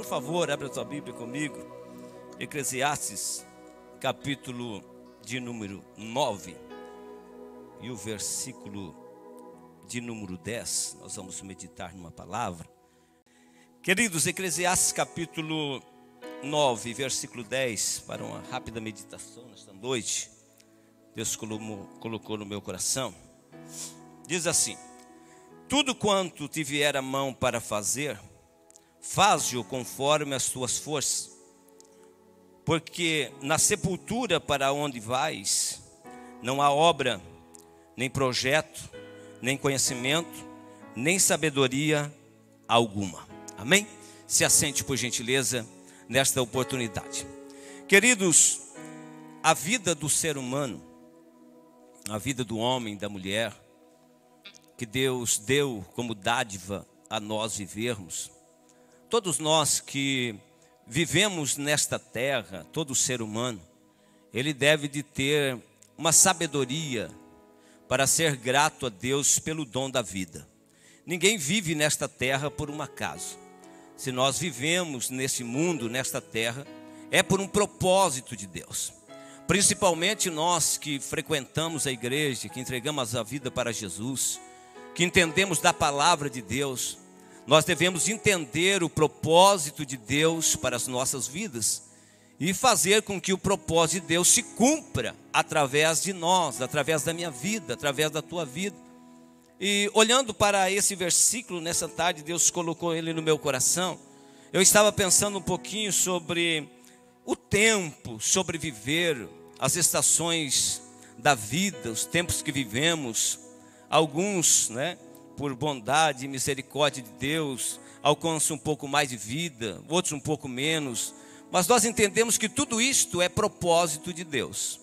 Por favor, abra a tua Bíblia comigo. Eclesiastes, capítulo de número 9 e o versículo de número 10. Nós vamos meditar numa palavra. Queridos, Eclesiastes capítulo 9, versículo 10, para uma rápida meditação nesta noite. Deus colocou no meu coração. Diz assim: tudo quanto te vier a mão para fazer, faze-o conforme as tuas forças, porque na sepultura para onde vais, não há obra, nem projeto, nem conhecimento, nem sabedoria alguma. Amém? Se assente, por gentileza, nesta oportunidade. Queridos, a vida do ser humano, a vida do homem, da mulher, que Deus deu como dádiva a nós vivermos, todos nós que vivemos nesta terra, todo ser humano, ele deve de ter uma sabedoria para ser grato a Deus pelo dom da vida. Ninguém vive nesta terra por um acaso. Se nós vivemos nesse mundo, nesta terra, é por um propósito de Deus. Principalmente nós que frequentamos a igreja, que entregamos a vida para Jesus, que entendemos da palavra de Deus, nós devemos entender o propósito de Deus para as nossas vidas e fazer com que o propósito de Deus se cumpra através de nós, através da minha vida, através da tua vida. E olhando para esse versículo nessa tarde, Deus colocou ele no meu coração. Eu estava pensando um pouquinho sobre o tempo, sobre viver, as estações da vida, os tempos que vivemos. Alguns, por bondade e misericórdia de Deus, alcançam um pouco mais de vida, outros um pouco menos. Mas nós entendemos que tudo isto é propósito de Deus.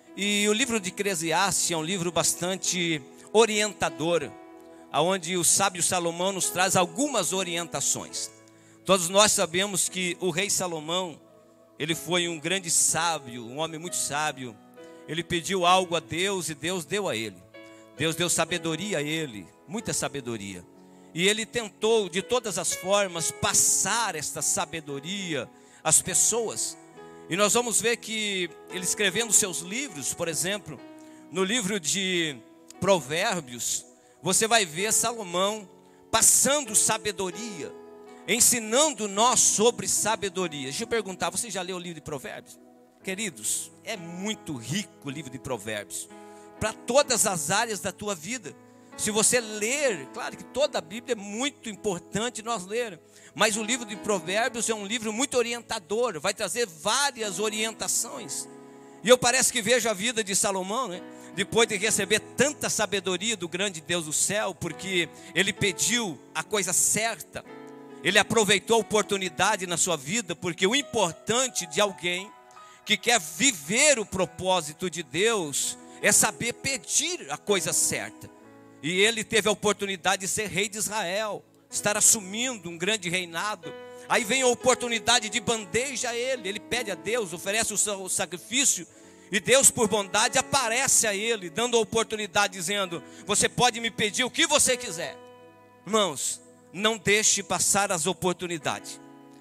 E o livro de Eclesiastes é um livro bastante orientador, onde o sábio Salomão nos traz algumas orientações. Todos nós sabemos que o rei Salomão, ele foi um grande sábio, um homem muito sábio. Ele pediu algo a Deus e Deus deu a ele. Deus deu sabedoria a ele, muita sabedoria. E ele tentou de todas as formas passar esta sabedoria às pessoas. E nós vamos ver que ele escrevendo seus livros, por exemplo, no livro de Provérbios, você vai ver Salomão passando sabedoria, ensinando nós sobre sabedoria. Deixa eu perguntar, você já leu o livro de Provérbios? Queridos, é muito rico o livro de Provérbios, para todas as áreas da tua vida. Se você ler, claro que toda a Bíblia é muito importante nós ler, mas o livro de Provérbios é um livro muito orientador, vai trazer várias orientações. E eu parece que vejo a vida de Salomão, depois de receber tanta sabedoria do grande Deus do céu, porque ele pediu a coisa certa, ele aproveitou a oportunidade na sua vida, porque o importante de alguém que quer viver o propósito de Deus é saber pedir a coisa certa. E ele teve a oportunidade de ser rei de Israel, estar assumindo um grande reinado. Aí vem a oportunidade de bandeja a ele. Ele pede a Deus, oferece o sacrifício, e Deus por bondade aparece a ele, dando a oportunidade, dizendo: você pode me pedir o que você quiser. Irmãos, não deixe passar as oportunidades.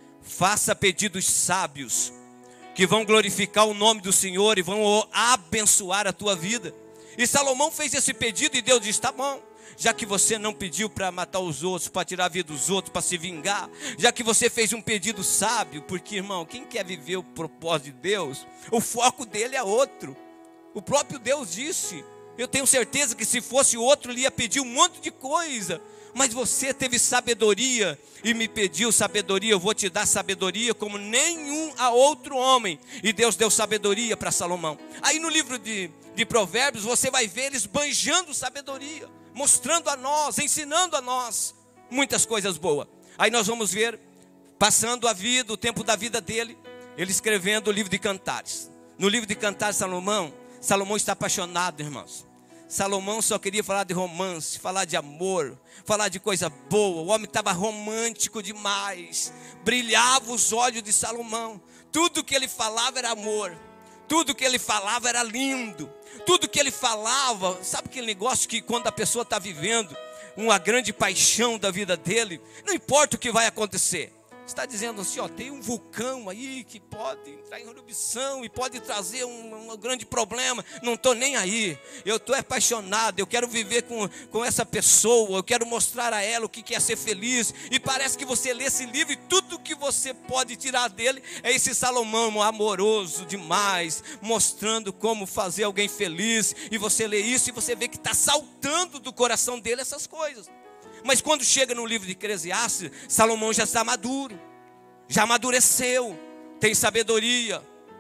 Faça pedidos sábios, que vão glorificar o nome do Senhor e vão abençoar a tua vida. E Salomão fez esse pedido e Deus disse: tá bom, já que você não pediu para matar os outros, para tirar a vida dos outros, para se vingar, já que você fez um pedido sábio, porque, irmão, quem quer viver o propósito de Deus, o foco dele é outro. O próprio Deus disse, eu tenho certeza que se fosse outro, ele ia pedir um monte de coisa, mas você teve sabedoria e me pediu sabedoria, eu vou te dar sabedoria como nenhum a outro homem. E Deus deu sabedoria para Salomão. Aí no livro de Provérbios você vai ver eles banjando sabedoria, mostrando a nós, ensinando a nós muitas coisas boas. Aí nós vamos ver, passando a vida, o tempo da vida dele, ele escrevendo o livro de Cantares. No livro de Cantares, Salomão está apaixonado, irmãos. Salomão só queria falar de romance, falar de amor, falar de coisa boa. O homem estava romântico demais, brilhava os olhos de Salomão. Tudo que ele falava era amor, tudo que ele falava era lindo, tudo que ele falava, sabe aquele negócio que quando a pessoa está vivendo uma grande paixão da vida dele, não importa o que vai acontecer, está dizendo assim, ó, tem um vulcão aí que pode entrar em erupção e pode trazer um grande problema. Não estou nem aí. Eu estou apaixonado, eu quero viver com essa pessoa, eu quero mostrar a ela o que é ser feliz. E parece que você lê esse livro e tudo que você pode tirar dele é esse Salomão amoroso demais, mostrando como fazer alguém feliz. E você lê isso e você vê que está saltando do coração dele essas coisas. Mas quando chega no livro de Eclesiastes, Salomão já está maduro, já amadureceu, tem sabedoria,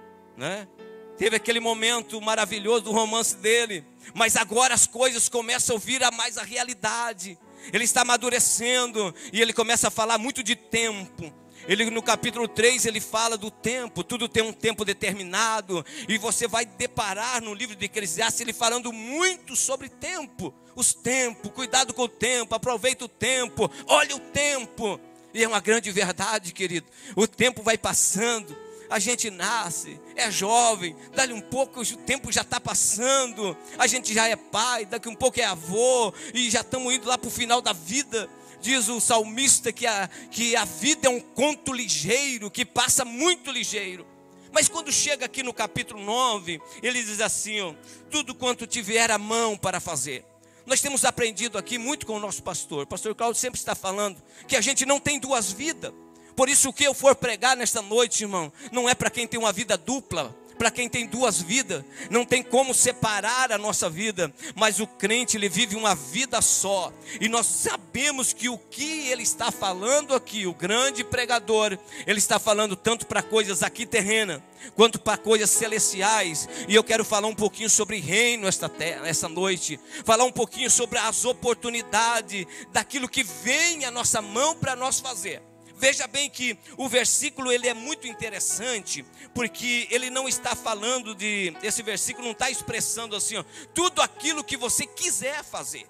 né? Teve aquele momento maravilhoso do romance dele, mas agora as coisas começam a vir a mais a realidade. Ele está amadurecendo e ele começa a falar muito de tempo. Ele, no capítulo 3, ele fala do tempo, tudo tem um tempo determinado, e você vai deparar no livro de Eclesiastes, ele falando muito sobre tempo, os tempos, cuidado com o tempo, aproveita o tempo, olha o tempo, e é uma grande verdade, querido, o tempo vai passando, a gente nasce, é jovem, dali um pouco o tempo já está passando, a gente já é pai, daqui um pouco é avô, e já estamos indo lá para o final da vida. Diz o salmista que a vida é um conto ligeiro, que passa muito ligeiro. Mas quando chega aqui no capítulo 9, ele diz assim, ó, tudo quanto tiver a mão para fazer. Nós temos aprendido aqui muito com o nosso pastor. O pastor Cláudio sempre está falando que a gente não tem duas vidas. Por isso o que eu for pregar nesta noite, irmão, não é para quem tem uma vida dupla, para quem tem duas vidas, não tem como separar a nossa vida, mas o crente, ele vive uma vida só, e nós sabemos que o que ele está falando aqui, o grande pregador, ele está falando tanto para coisas aqui terrenas, quanto para coisas celestiais, e eu quero falar um pouquinho sobre reino esta noite, falar um pouquinho sobre as oportunidades, daquilo que vem à nossa mão para nós fazer. Veja bem que o versículo ele é muito interessante, porque ele não está falando esse versículo não está expressando assim, ó, tudo aquilo que você quiser fazer,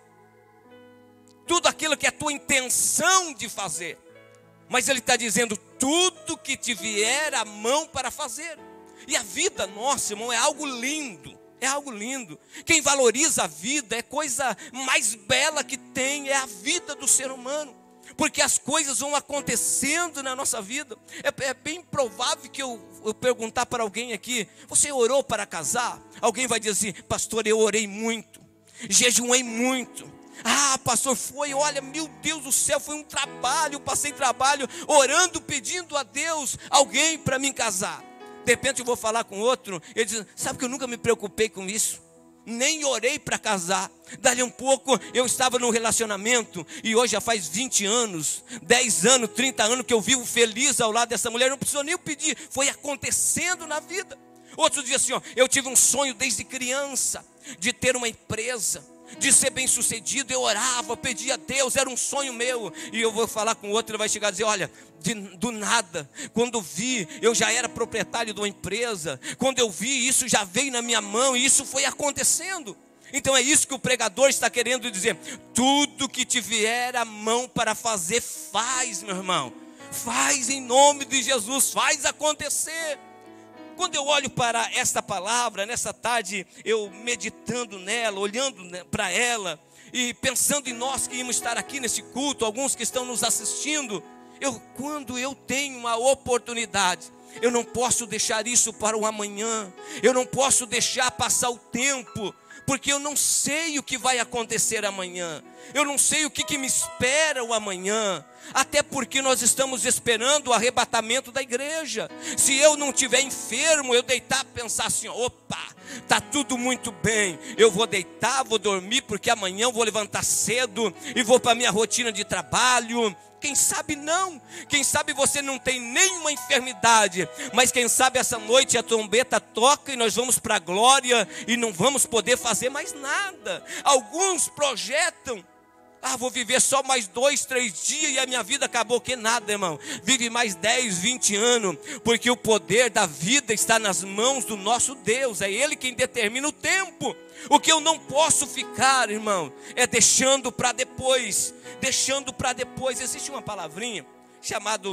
tudo aquilo que é a tua intenção de fazer, mas ele está dizendo tudo que te vier à mão para fazer. E a vida nossa, irmão, é algo lindo. É algo lindo. Quem valoriza a vida, é coisa mais bela que tem, é a vida do ser humano. Porque as coisas vão acontecendo na nossa vida. É bem provável que eu perguntar para alguém aqui, você orou para casar? Alguém vai dizer assim, pastor, eu orei muito, jejuei muito. Ah, pastor, olha, meu Deus do céu, foi um trabalho, passei trabalho, orando, pedindo a Deus, alguém para me casar. De repente eu vou falar com outro, ele diz, sabe que eu nunca me preocupei com isso? Nem orei para casar. Dali um pouco eu estava num relacionamento, e hoje já faz 20 anos, 10 anos, 30 anos que eu vivo feliz ao lado dessa mulher. Não precisou nem eu pedir, foi acontecendo na vida. Outro dia assim, ó, eu tive um sonho desde criança, de ter uma empresa, de ser bem sucedido. Eu orava, pedia a Deus, era um sonho meu. E eu vou falar com outro, ele vai chegar e dizer, olha, do nada, quando vi, eu já era proprietário de uma empresa, quando eu vi, isso já veio na minha mão, e isso foi acontecendo. Então é isso que o pregador está querendo dizer, tudo que te vier à mão para fazer, faz, meu irmão, faz em nome de Jesus, faz acontecer. Quando eu olho para esta palavra, nessa tarde, eu meditando nela, olhando para ela, e pensando em nós que íamos estar aqui nesse culto, alguns que estão nos assistindo, quando eu tenho uma oportunidade, eu não posso deixar isso para o amanhã, eu não posso deixar passar o tempo, porque eu não sei o que vai acontecer amanhã, eu não sei o que me espera o amanhã, até porque nós estamos esperando o arrebatamento da igreja. Se eu não estiver enfermo, eu deitar, pensar assim, opa, está tudo muito bem, eu vou deitar, vou dormir, porque amanhã eu vou levantar cedo, e vou para a minha rotina de trabalho. Quem sabe não, quem sabe você não tem nenhuma enfermidade, mas quem sabe essa noite a trombeta toca e nós vamos para a glória e não vamos poder fazer mais nada. Alguns projetam, vou viver só mais 2, 3 dias e a minha vida acabou. Que nada, irmão, vive mais 10, 20 anos, porque o poder da vida está nas mãos do nosso Deus, é Ele quem determina o tempo. O que eu não posso ficar, irmão, é deixando para depois, deixando para depois. Existe uma palavrinha chamada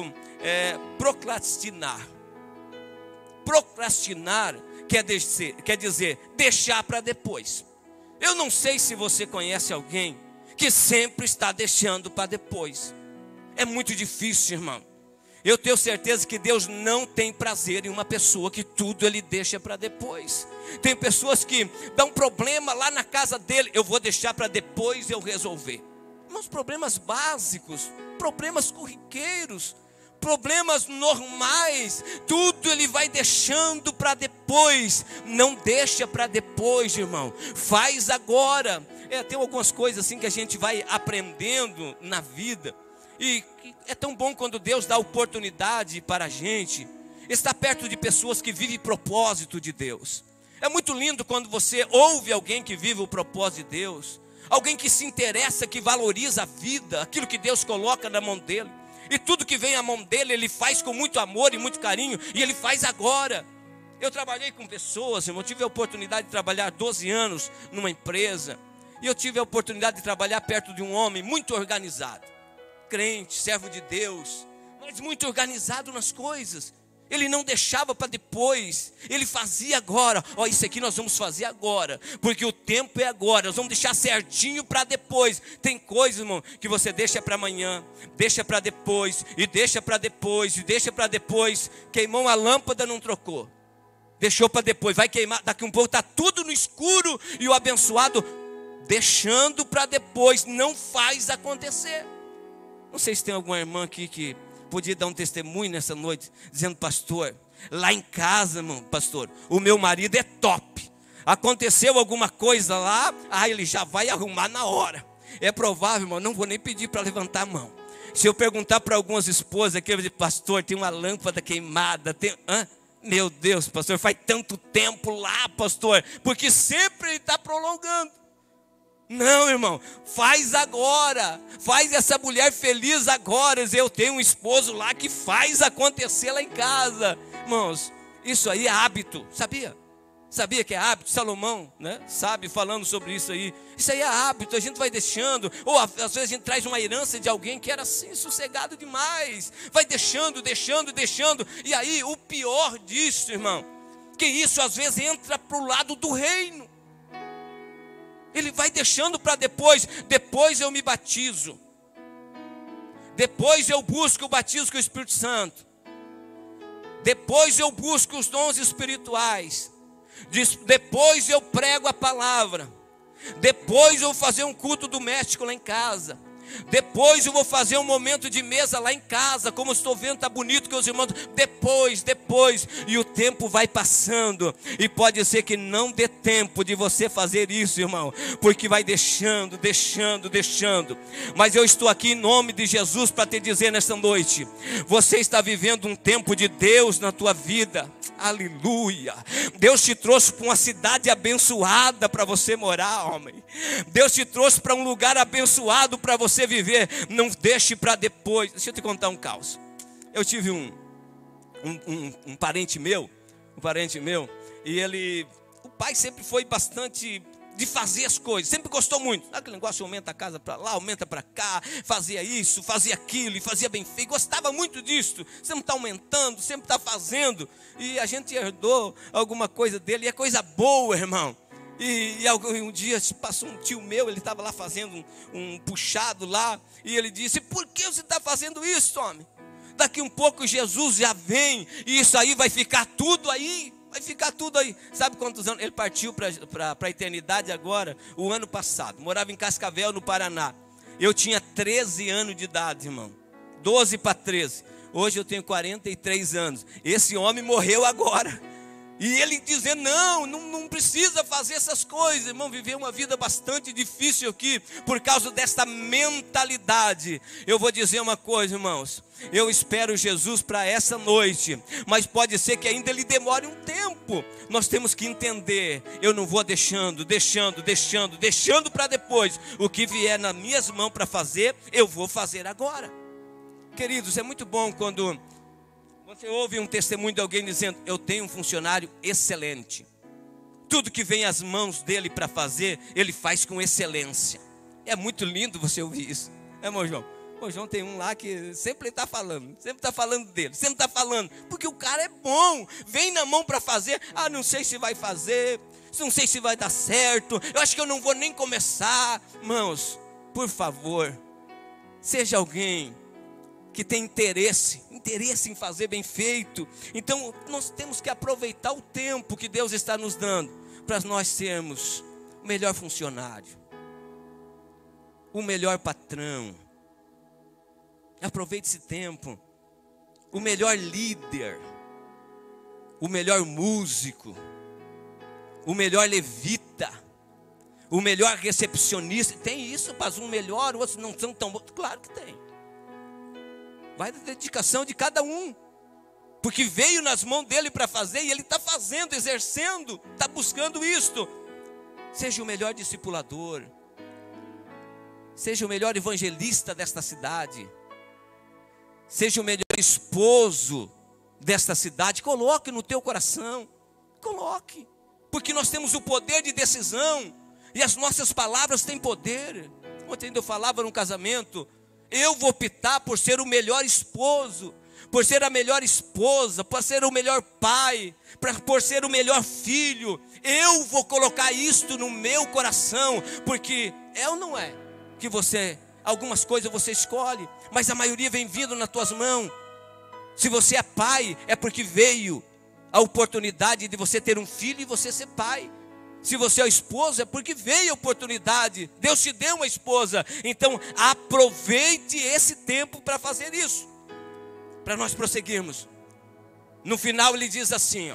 procrastinar. Procrastinar quer dizer deixar para depois. Eu não sei se você conhece alguém que sempre está deixando para depois. É muito difícil, irmão. Eu tenho certeza que Deus não tem prazer em uma pessoa que tudo Ele deixa para depois. Tem pessoas que dão problema lá na casa dele, eu vou deixar para depois eu resolver. Irmãos, problemas básicos, problemas corriqueiros, problemas normais, tudo ele vai deixando para depois. Não deixa para depois, irmão, faz agora. Tem algumas coisas assim que a gente vai aprendendo na vida, e é tão bom quando Deus dá oportunidade para a gente estar perto de pessoas que vivem propósito de Deus. É muito lindo quando você ouve alguém que vive o propósito de Deus, alguém que se interessa, que valoriza a vida, aquilo que Deus coloca na mão dele, e tudo que vem à mão dele, ele faz com muito amor e muito carinho, e ele faz agora. Eu trabalhei com pessoas, irmão, eu tive a oportunidade de trabalhar 12 anos numa empresa, e eu tive a oportunidade de trabalhar perto de um homem muito organizado, crente, servo de Deus, mas muito organizado nas coisas. Ele não deixava para depois, ele fazia agora. Isso aqui nós vamos fazer agora, porque o tempo é agora, nós vamos deixar certinho para depois. Tem coisas, irmão, que você deixa para amanhã, deixa para depois, e deixa para depois, e deixa para depois. Queimou a lâmpada, não trocou, deixou para depois, vai queimar, daqui um pouco está tudo no escuro, e o abençoado deixando para depois, não faz acontecer. Não sei se tem alguma irmã aqui que podia dar um testemunho nessa noite, dizendo: pastor, lá em casa, irmão, pastor, o meu marido é top. Aconteceu alguma coisa lá, ele já vai arrumar na hora. É provável, irmão, não vou nem pedir para levantar a mão. Se eu perguntar para algumas esposas aqui, eu vou dizer: pastor, tem uma lâmpada queimada, meu Deus, pastor, faz tanto tempo lá, pastor, porque sempre ele está prolongando. Não, irmão, faz agora, faz essa mulher feliz agora. Eu tenho um esposo lá que faz acontecer lá em casa. Irmãos, isso aí é hábito, sabia? Sabia que é hábito? Salomão, né, sabe, falando sobre isso aí. Isso aí é hábito, a gente vai deixando. Ou às vezes a gente traz uma herança de alguém que era assim, sossegado demais. Vai deixando. E aí o pior disso, irmão, que isso às vezes entra para o lado do reino. Ele vai deixando para depois. Depois eu me batizo, depois eu busco o batismo com o Espírito Santo, depois eu busco os dons espirituais, depois eu prego a palavra, depois eu vou fazer um culto doméstico lá em casa, depois eu vou fazer um momento de mesa lá em casa, como estou vendo, está bonito com os irmãos. Depois, e o tempo vai passando, e pode ser que não dê tempo de você fazer isso, irmão, porque vai deixando. Mas eu estou aqui em nome de Jesus para te dizer nesta noite: você está vivendo um tempo de Deus na tua vida. Aleluia. Deus te trouxe para uma cidade abençoada para você morar, homem. Deus te trouxe para um lugar abençoado para você viver. Não deixe para depois. Deixa eu te contar um caos. Eu tive um parente meu, e o pai sempre foi bastante de fazer as coisas, sempre gostou muito. Sabe aquele negócio, aumenta a casa para lá, aumenta para cá, fazia isso, fazia aquilo, e fazia bem feito, gostava muito disso. Sempre está aumentando, sempre está fazendo, e a gente herdou alguma coisa dele, e é coisa boa, irmão. E um dia passou um tio meu, ele estava lá fazendo um puxado lá, e ele disse: por que você está fazendo isso, homem? Daqui um pouco Jesus já vem, e isso aí vai ficar tudo aí. Sabe quantos anos? Ele partiu para a eternidade agora, o ano passado. Morava em Cascavel, no Paraná. Eu tinha 13 anos de idade, irmão. 12 para 13. Hoje eu tenho 43 anos. Esse homem morreu agora. E ele dizendo: não precisa fazer essas coisas, irmão. Viveu uma vida bastante difícil aqui, por causa desta mentalidade. Eu vou dizer uma coisa, irmãos. Eu espero Jesus para essa noite, mas pode ser que ainda ele demore um tempo. Nós temos que entender: eu não vou deixando para depois. O que vier nas minhas mãos para fazer, eu vou fazer agora. Queridos, é muito bom quando você ouve um testemunho de alguém dizendo: eu tenho um funcionário excelente. Tudo que vem às mãos dele para fazer, ele faz com excelência. É muito lindo você ouvir isso. Irmão João? O João tem um lá que sempre está falando, dele, sempre está falando, porque o cara é bom, vem na mão para fazer. Não sei se vai fazer, não sei se vai dar certo, eu acho que eu não vou nem começar. Irmãos, por favor, seja alguém que tem interesse em fazer bem feito. Então nós temos que aproveitar o tempo que Deus está nos dando para nós sermos o melhor funcionário, o melhor patrão. Aproveite esse tempo, o melhor líder, o melhor músico, o melhor levita, o melhor recepcionista. Tem isso, mas um melhor, outros não são tão bons. Claro que tem. Vai da dedicação de cada um, porque veio nas mãos dele para fazer, e ele está fazendo, exercendo, está buscando isto. Seja o melhor discipulador, seja o melhor evangelista desta cidade, seja o melhor esposo desta cidade. Coloque no teu coração, coloque, porque nós temos o poder de decisão, e as nossas palavras têm poder. Ontem eu falava num casamento, eu vou optar por ser o melhor esposo, por ser a melhor esposa, por ser o melhor pai, por ser o melhor filho. Eu vou colocar isto no meu coração, porque é ou não é que você, algumas coisas você escolhe, mas a maioria vem vindo nas tuas mãos. Se você é pai, é porque veio a oportunidade de você ter um filho e você ser pai. Se você é esposa, é porque veio a oportunidade, Deus te deu uma esposa. Então aproveite esse tempo para fazer isso, para nós prosseguirmos. No final ele diz assim, ó,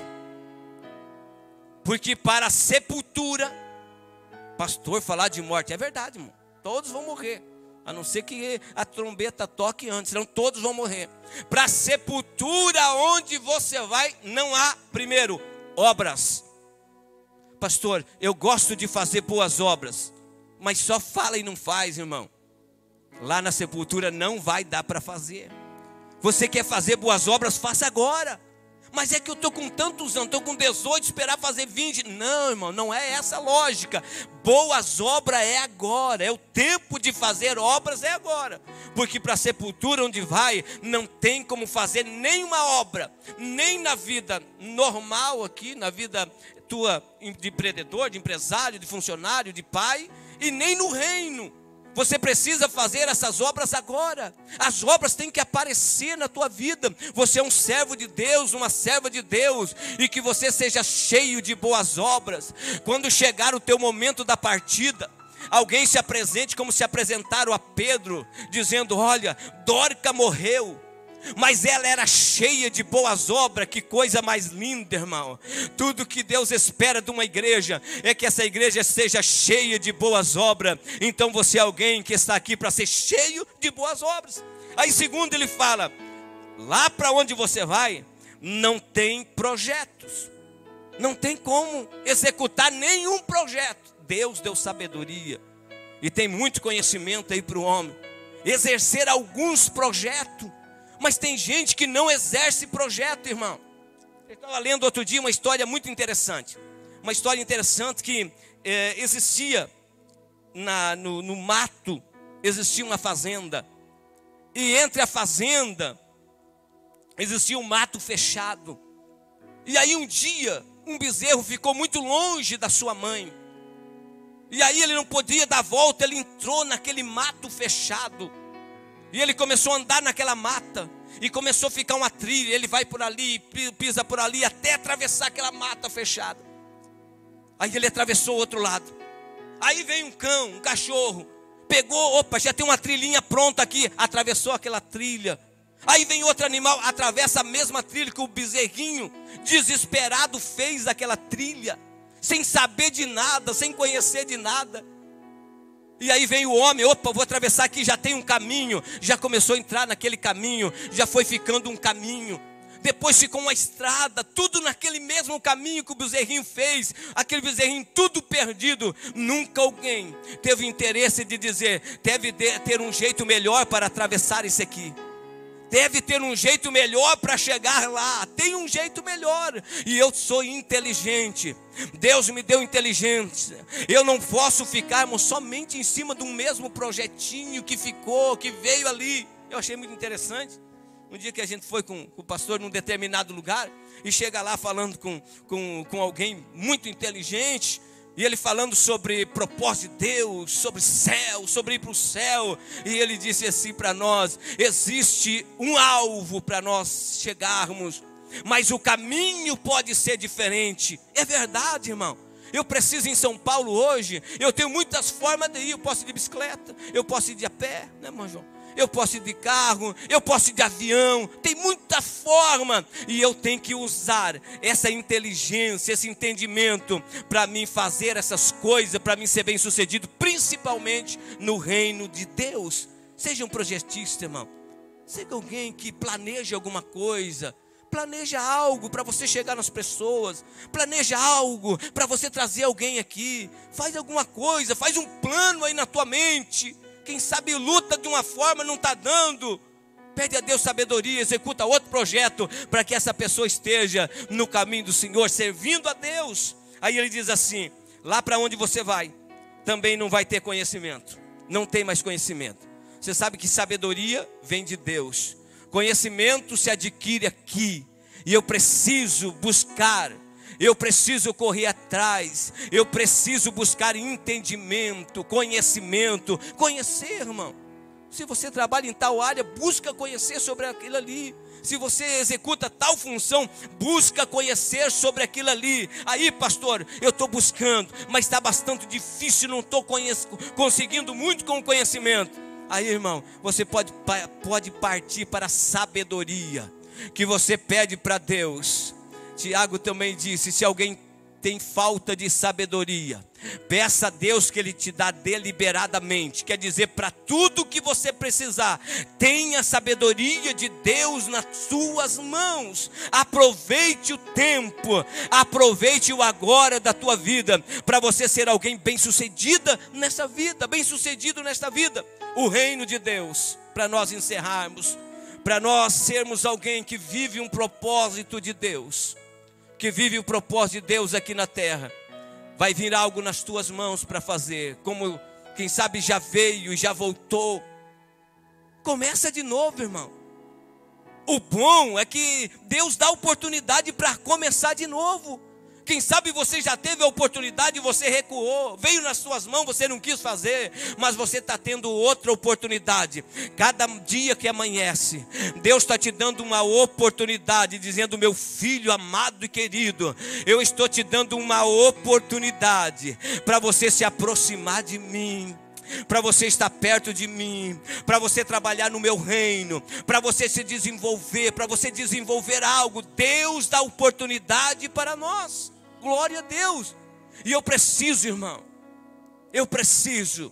porque para a sepultura, pastor, falar de morte, é verdade, irmão, todos vão morrer, a não ser que a trombeta toque antes, senão todos vão morrer. Para a sepultura onde você vai, não há, primeiro, obras. Pastor, eu gosto de fazer boas obras, mas só fala e não faz, irmão. Lá na sepultura não vai dar para fazer. Você quer fazer boas obras, faça agora. Mas é que eu estou com tantos anos, estou com 18, esperar fazer 20. Não, irmão, não é essa a lógica. Boas obras é agora, é o tempo de fazer obras é agora. Porque para a sepultura onde vai, não tem como fazer nenhuma obra, nem na vida normal aqui, na vida tua de empreendedor, de empresário, de funcionário, de pai, e nem no reino. Você precisa fazer essas obras agora. As obras têm que aparecer na tua vida. Você é um servo de Deus, uma serva de Deus, e que você seja cheio de boas obras. Quando chegar o teu momento da partida, alguém se apresente como se apresentaram a Pedro, dizendo, olha, Dorca morreu, mas ela era cheia de boas obras. Que coisa mais linda, irmão. Tudo que Deus espera de uma igreja é que essa igreja seja cheia de boas obras. Então você é alguém que está aqui para ser cheio de boas obras. Aí segundo ele fala, lá para onde você vai, não tem projetos, não tem como executar nenhum projeto. Deus deu sabedoria e tem muito conhecimento aí para o homem exercer alguns projetos. Mas tem gente que não exerce projeto, irmão. Eu estava lendo outro dia uma história muito interessante. Uma história interessante que existia no mato, existia uma fazenda. E entre a fazenda, existia um mato fechado. E aí um dia, um bezerro ficou muito longe da sua mãe. E aí ele não podia dar volta, ele entrou naquele mato fechado. E ele começou a andar naquela mata, e começou a ficar uma trilha, ele vai por ali, pisa por ali, até atravessar aquela mata fechada. Aí ele atravessou o outro lado. Aí vem um cão, um cachorro, pegou, opa, já tem uma trilhinha pronta aqui, atravessou aquela trilha. Aí vem outro animal, atravessa a mesma trilha que o bezerrinho, desesperado, fez aquela trilha, sem saber de nada, sem conhecer de nada. E aí vem o homem, opa, vou atravessar aqui, já tem um caminho, já começou a entrar naquele caminho, já foi ficando um caminho, depois ficou uma estrada, tudo naquele mesmo caminho que o bezerrinho fez, aquele bezerrinho tudo perdido. Nunca alguém teve interesse de dizer, deve ter um jeito melhor para atravessar isso aqui, deve ter um jeito melhor para chegar lá, tem um jeito melhor, e eu sou inteligente, Deus me deu inteligência, eu não posso ficarmos somente em cima de um mesmo projetinho que ficou, que veio ali. Eu achei muito interessante, um dia que a gente foi com o pastor num determinado lugar, e chega lá falando com alguém muito inteligente, E ele falando sobre propósito de Deus, sobre céu, sobre ir para o céu. E ele disse assim para nós: existe um alvo para nós chegarmos, mas o caminho pode ser diferente. É verdade, irmão. Eu preciso ir em São Paulo hoje. Eu tenho muitas formas de ir. Eu posso ir de bicicleta, eu posso ir de a pé, né, irmão João? Eu posso ir de carro, eu posso ir de avião. Tem muita forma. E eu tenho que usar essa inteligência, esse entendimento para mim fazer essas coisas, para mim ser bem sucedido, principalmente no reino de Deus. Seja um projetista, irmão. Seja alguém que planeja alguma coisa. Planeja algo para você chegar nas pessoas. Planeja algo para você trazer alguém aqui. Faz alguma coisa, faz um plano aí na tua mente. Quem sabe luta de uma forma, não está dando. Pede a Deus sabedoria, executa outro projeto para que essa pessoa esteja no caminho do Senhor, servindo a Deus. Aí ele diz assim: lá para onde você vai, também não vai ter conhecimento. Não tem mais conhecimento. Você sabe que sabedoria vem de Deus. Conhecimento se adquire aqui. E eu preciso buscar. Eu preciso correr atrás, eu preciso buscar entendimento, conhecimento, conhecer, irmão. Se você trabalha em tal área, busca conhecer sobre aquilo ali. Se você executa tal função, busca conhecer sobre aquilo ali. Aí, pastor, eu estou buscando, mas está bastante difícil, não estou conseguindo muito com o conhecimento. Aí, irmão, você pode partir para a sabedoria, que você pede para Deus. Tiago também disse: se alguém tem falta de sabedoria, peça a Deus que Ele te dá deliberadamente. Quer dizer, para tudo que você precisar, tenha a sabedoria de Deus nas suas mãos. Aproveite o tempo, aproveite o agora da tua vida, para você ser alguém bem sucedida nessa vida, bem sucedido nesta vida. O reino de Deus, para nós encerrarmos, para nós sermos alguém que vive um propósito de Deus, que vive o propósito de Deus aqui na terra, vai vir algo nas tuas mãos para fazer, como quem sabe já veio e já voltou. Começa de novo, irmão. O bom é que Deus dá oportunidade para começar de novo. Quem sabe você já teve a oportunidade e você recuou, veio nas suas mãos, você não quis fazer, mas você está tendo outra oportunidade. Cada dia que amanhece, Deus está te dando uma oportunidade, dizendo: meu filho amado e querido, eu estou te dando uma oportunidade para você se aproximar de mim, para você estar perto de mim, para você trabalhar no meu reino, para você se desenvolver, para você desenvolver algo. Deus dá oportunidade para nós. Glória a Deus. E eu preciso, irmão, eu preciso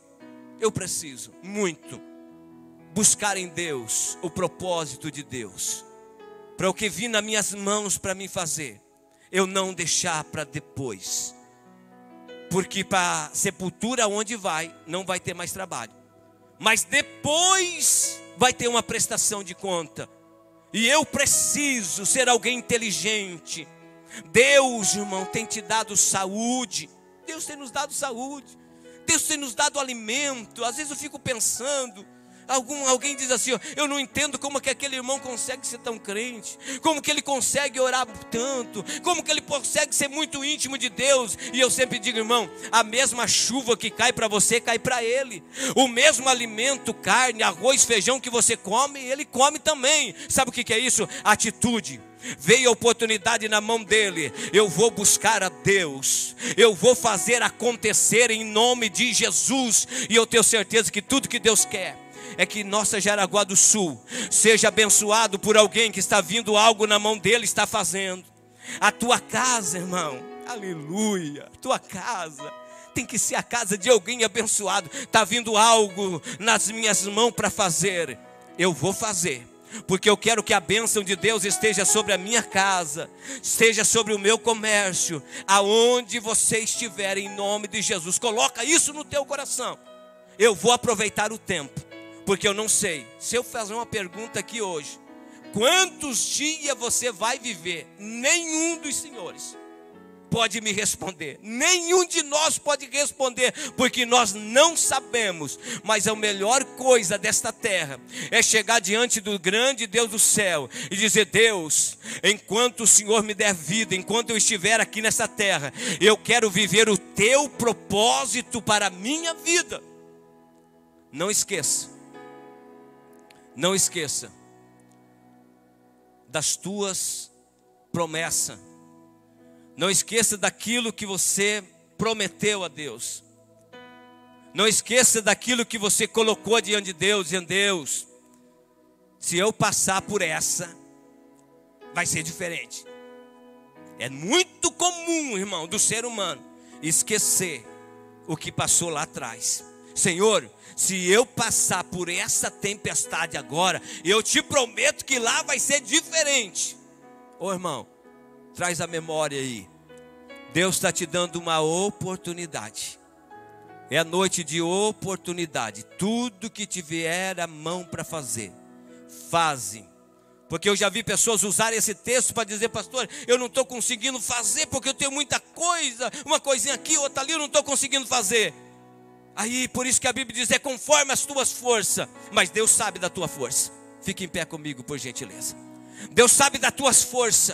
muito buscar em Deus o propósito de Deus, para o que vir nas minhas mãos para mim fazer, eu não deixar para depois. Porque para a sepultura onde vai, não vai ter mais trabalho, mas depois vai ter uma prestação de conta. E eu preciso ser alguém inteligente. Deus, irmão, tem te dado saúde. Deus tem nos dado saúde. Deus tem nos dado alimento. Às vezes eu fico pensando, alguém diz assim: eu não entendo como que aquele irmão consegue ser tão crente, como que ele consegue orar tanto, como que ele consegue ser muito íntimo de Deus. E eu sempre digo: irmão, a mesma chuva que cai para você, cai para ele. O mesmo alimento, carne, arroz, feijão que você come, ele come também. Sabe o que é isso? Atitude. Veio a oportunidade na mão dele, eu vou buscar a Deus, eu vou fazer acontecer em nome de Jesus. E eu tenho certeza que tudo que Deus quer é que nossa Jaraguá do Sul seja abençoado por alguém que está vindo algo na mão dele, está fazendo. A tua casa, irmão, aleluia, tua casa tem que ser a casa de alguém abençoado. Está vindo algo nas minhas mãos para fazer, eu vou fazer, porque eu quero que a bênção de Deus esteja sobre a minha casa, esteja sobre o meu comércio, aonde você estiver, em nome de Jesus. Coloca isso no teu coração. Eu vou aproveitar o tempo, porque eu não sei, se eu fazer uma pergunta aqui hoje, quantos dias você vai viver? Nenhum dos senhores. pode me responder. Nenhum de nós pode responder, porque nós não sabemos. Mas a melhor coisa desta terra é chegar diante do grande Deus do céu e dizer: Deus, enquanto o Senhor me der vida, enquanto eu estiver aqui nessa terra, eu quero viver o teu propósito para a minha vida. Não esqueça, não esqueça das tuas promessas. Não esqueça daquilo que você prometeu a Deus. Não esqueça daquilo que você colocou diante de Deus, dizendo: Deus, se eu passar por essa, vai ser diferente. É muito comum, irmão, do ser humano esquecer o que passou lá atrás. Senhor, se eu passar por essa tempestade agora, eu te prometo que lá vai ser diferente. Ô irmão, traz a memória aí. Deus está te dando uma oportunidade. É a noite de oportunidade. Tudo que te vier à mão para fazer, faze. Porque eu já vi pessoas usarem esse texto para dizer: pastor, eu não estou conseguindo fazer porque eu tenho muita coisa, uma coisinha aqui, outra ali, eu não estou conseguindo fazer. Aí, por isso que a Bíblia diz: é conforme as tuas forças. Mas Deus sabe da tua força. Fique em pé comigo, por gentileza. Deus sabe das tuas forças.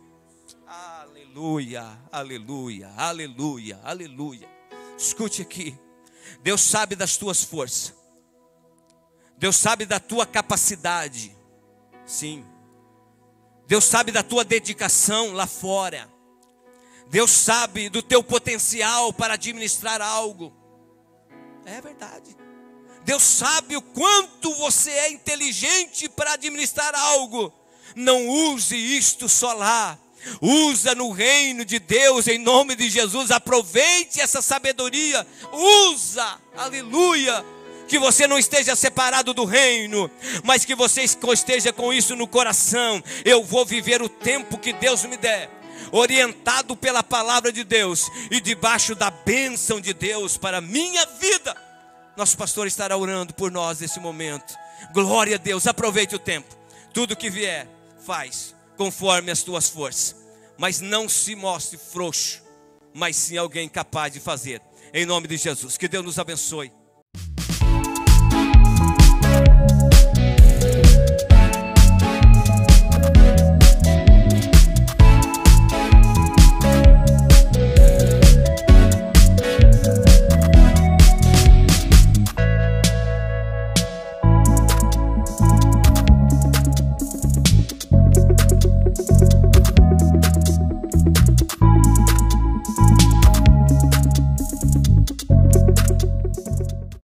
Aleluia, aleluia, aleluia, aleluia. Escute aqui. Deus sabe das tuas forças. Deus sabe da tua capacidade. Sim. Deus sabe da tua dedicação lá fora. Deus sabe do teu potencial para administrar algo. É verdade. Deus sabe o quanto você é inteligente para administrar algo. Não use isto só lá. Usa no reino de Deus, em nome de Jesus. Aproveite essa sabedoria. Usa, aleluia. Que você não esteja separado do reino, mas que você esteja com isso no coração. Eu vou viver o tempo que Deus me der, orientado pela palavra de Deus e debaixo da bênção de Deus para a minha vida. Nosso pastor estará orando por nós nesse momento. Glória a Deus. Aproveite o tempo. Tudo que vier, faz conforme as tuas forças, mas não se mostre frouxo, mas sim alguém capaz de fazer. Em nome de Jesus, que Deus nos abençoe.